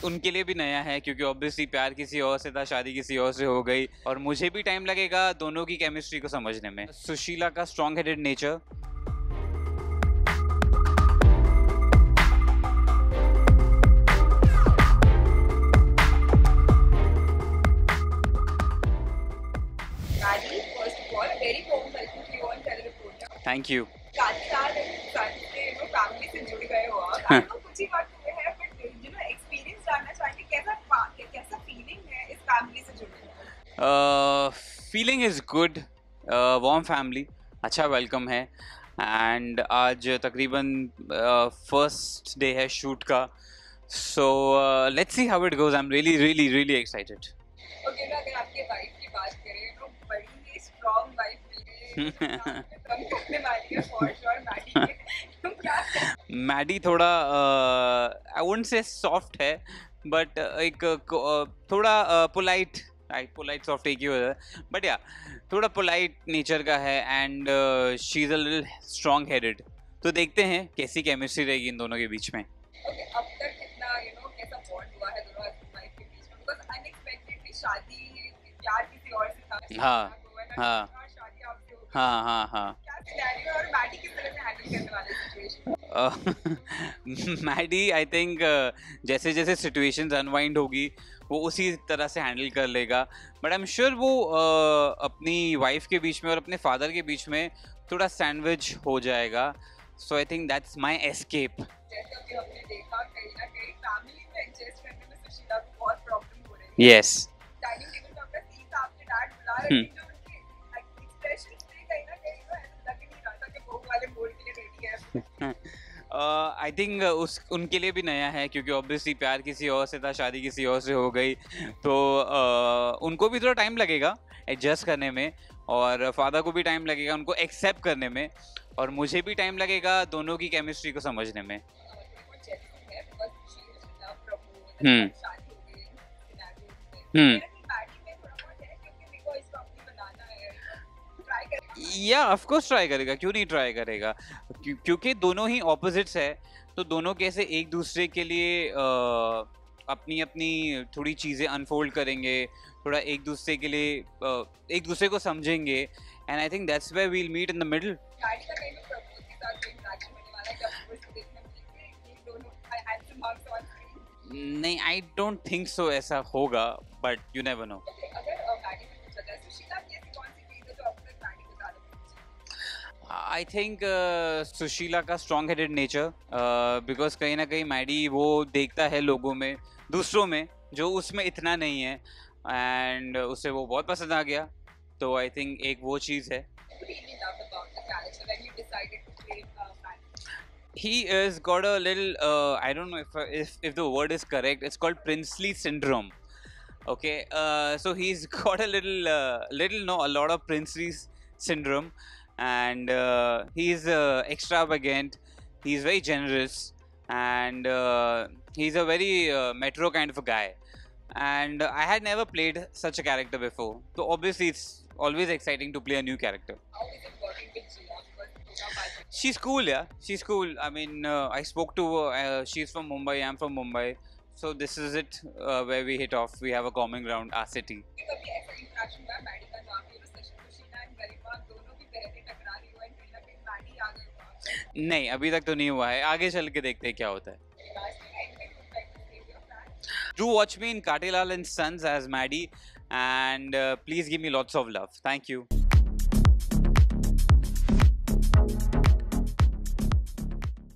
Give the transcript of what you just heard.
उनके लिए भी नया है क्योंकि ऑब्वियसली प्यार किसी और से था, शादी किसी और से हो गई और मुझे भी टाइम लगेगा दोनों की केमिस्ट्री को समझने में। सुशीला का strong headed nature, thank you. Family से जुड़ गए हो आप, आपको कुछ ही वक्त हुए हैं, बट एक्सपीरियंस जानना चाहेंगे कैसा फीलिंग है इस फैमिली से जुड़ने? Feeling is good, warm family, अच्छा वेलकम है एंड आज तकरीबन फर्स्ट डे है शूट का, so let's see how it goes. I am really really really excited. Okay, अगर आपके वाइफ की बात करें तो बड़ी ही स्ट्रॉन्ग वाइफ मिली है, घूमने वाली है फॉर श्योर। मैडी तुम क्या मैडी थोड़ा आई वुडंट से सॉफ्ट है बट एक थोड़ा पोलाइट, राइट, पोलाइट सॉफ्ट एक ही होता है बट या थोड़ा पोलाइट नेचर का है and she is a little strong headed. तो देखते हैं कैसी केमिस्ट्री रहेगी इन दोनों के बीच में। ओके, अब तक कितना कैसा बॉन्ड हुआ है दोनों हस्बैंड वाइफ के बीच में? बिकॉज़ अनएक्सपेक्टेडली शादी प्यार किसी और से था, हाँ, हाँ, और शादी आपसे हो गई। हाँ, हाँ, हाँ। क्या सिनेरियो और मैडी किस तरह से हैंडल करने वाले सिचुएशन? मैडी आई थिंक जैसे जैसे सिचुएशंस अनवाइंड होगी वो उसी तरह से हैंडल कर लेगा बट आई एम श्योर वो अपनी वाइफ के बीच में और अपने फादर के बीच में थोड़ा सैंडविच हो जाएगा। So I think that's my escape. जैसे अभी हमने देखा कहीं ना कहीं फैमिली में एडजस्ट करने में सुशीला को बहुत प्रॉब्लम हो रही है। यस। डाइनिंग टेबल पे अपना सीट आपके डैड बुला रहे थे, जो उनके एक्सप्रेशंस थे कहीं ना कहीं तो ऐसा लग नहीं रहा था कि बहू वाले मोड के लिए रेडी है। आई थिंक उनके लिए भी नया है क्योंकि ऑब्वियसली प्यार किसी और से था, शादी किसी और से हो गई, तो उनको भी थोड़ा टाइम लगेगा एडजस्ट करने में और फादर को भी टाइम लगेगा उनको एक्सेप्ट करने में और मुझे भी टाइम लगेगा दोनों की केमिस्ट्री को समझने में। या ऑफ कोर्स ट्राई करेगा, क्यों नहीं ट्राई करेगा, क्योंकि दोनों ही ऑपोजिट्स है तो दोनों कैसे एक दूसरे के लिए अपनी अपनी थोड़ी चीज़ें अनफोल्ड करेंगे, थोड़ा एक दूसरे के लिए एक दूसरे को समझेंगे and I think that's where we will meet in the middle. नहीं, आई डोंट थिंक सो ऐसा होगा but you never know. I think Sushila का स्ट्रॉन्ग हेडेड नेचर, बिकॉज कहीं ना कहीं मैडी वो देखता है लोगों में, दूसरों में, जो उसमें इतना नहीं है एंड उसे वो बहुत पसंद आ गया, तो आई थिंक एक वो चीज़ है। He is got a little I don't know if the word is correct, it's called princely syndrome. Okay, so he's got a a lot of princely syndrome and he's extravagant, he's very generous and he's a very metro kind of a guy and I had never played such a character before, so obviously it's always exciting to play a new character. How is it working with Gia? She's cool, yeah. She's cool. I mean, I spoke to her. She's from Mumbai. I'm from Mumbai. So this is it where we hit off. We have a common ground, our city. नहीं, अभी तक तो नहीं हुआ है. आगे चल के देखते हैं क्या होता है. Do watch me in Katilal and Sons as Maddie, and please give me lots of love. Thank you.